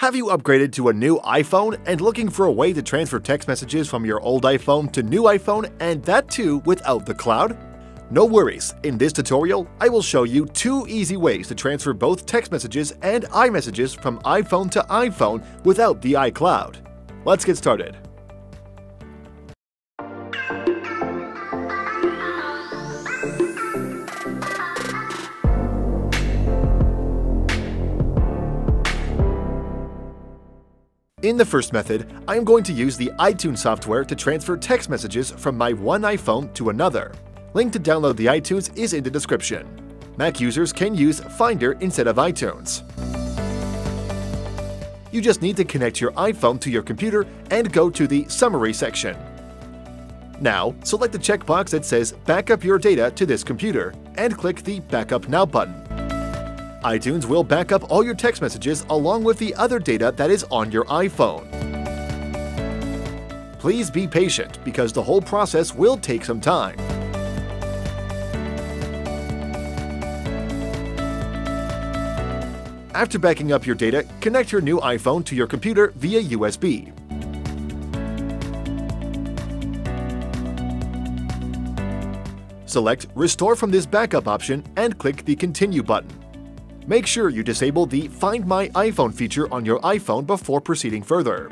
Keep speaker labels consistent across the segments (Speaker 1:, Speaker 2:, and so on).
Speaker 1: Have you upgraded to a new iPhone and looking for a way to transfer text messages from your old iPhone to new iPhone, and that too without the cloud? No worries, in this tutorial I will show you 2 easy ways to transfer both text messages and iMessages from iPhone to iPhone without the iCloud. Let's get started. In the first method, I am going to use the iTunes software to transfer text messages from my one iPhone to another. Link to download the iTunes is in the description. Mac users can use Finder instead of iTunes. You just need to connect your iPhone to your computer and go to the Summary section. Now, select the checkbox that says Backup your data to this computer and click the Backup Now button. iTunes will back up all your text messages along with the other data that is on your iPhone. Please be patient because the whole process will take some time. After backing up your data, connect your new iPhone to your computer via USB. Select Restore from this backup option and click the Continue button. Make sure you disable the Find My iPhone feature on your iPhone before proceeding further.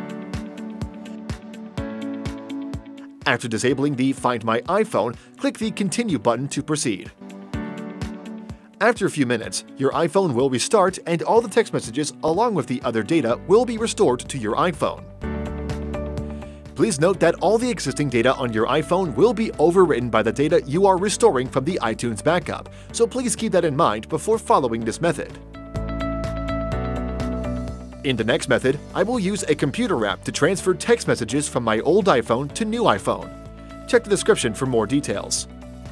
Speaker 1: After disabling the Find My iPhone, click the Continue button to proceed. After a few minutes, your iPhone will restart and all the text messages along with the other data will be restored to your iPhone. Please note that all the existing data on your iPhone will be overwritten by the data you are restoring from the iTunes backup, so please keep that in mind before following this method. In the next method, I will use a computer app to transfer text messages from my old iPhone to new iPhone. Check the description for more details.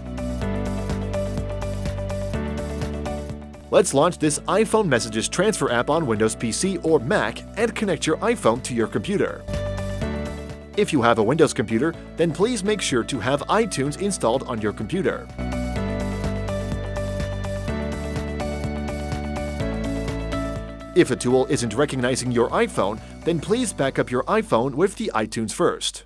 Speaker 1: Let's launch this iPhone Messages Transfer app on Windows PC or Mac and connect your iPhone to your computer. If you have a Windows computer, then please make sure to have iTunes installed on your computer. If a tool isn't recognizing your iPhone, then please back up your iPhone with the iTunes first.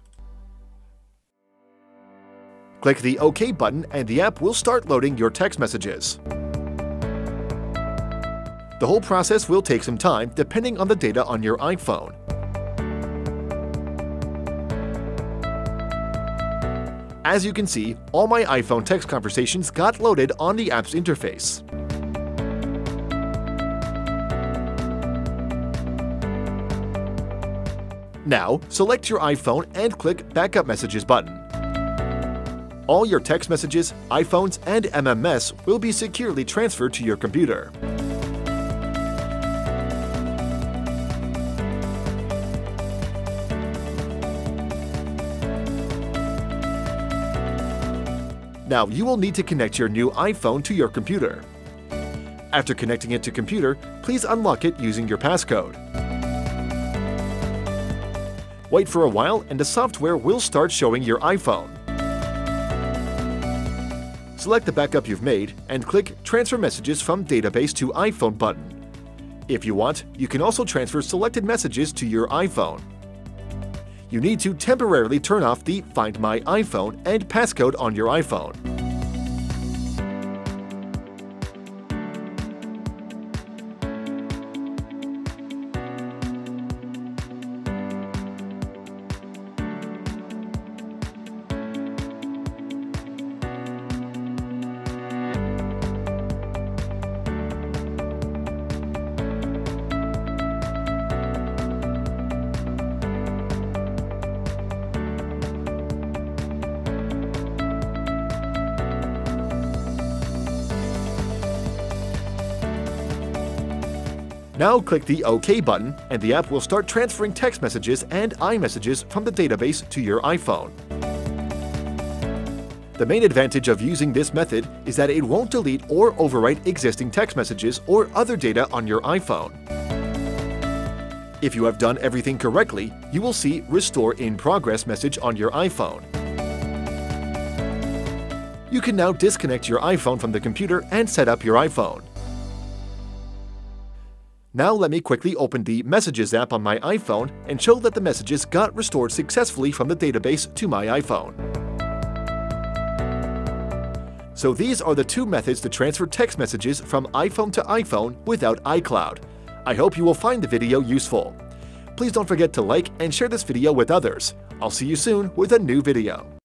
Speaker 1: Click the OK button and the app will start loading your text messages. The whole process will take some time depending on the data on your iPhone. As you can see, all my iPhone text conversations got loaded on the app's interface. Now, select your iPhone and click Backup Messages button. All your text messages, iPhones, and MMS will be securely transferred to your computer. Now you will need to connect your new iPhone to your computer. After connecting it to computer, please unlock it using your passcode. Wait for a while and the software will start showing your iPhone. Select the backup you've made and click Transfer Messages from Database to iPhone button. If you want, you can also transfer selected messages to your iPhone. You need to temporarily turn off the Find My iPhone and passcode on your iPhone. Now click the OK button and the app will start transferring text messages and iMessages from the database to your iPhone. The main advantage of using this method is that it won't delete or overwrite existing text messages or other data on your iPhone. If you have done everything correctly, you will see Restore in Progress message on your iPhone. You can now disconnect your iPhone from the computer and set up your iPhone. Now let me quickly open the Messages app on my iPhone and show that the messages got restored successfully from the database to my iPhone. So these are the two methods to transfer text messages from iPhone to iPhone without iCloud. I hope you will find the video useful. Please don't forget to like and share this video with others. I'll see you soon with a new video.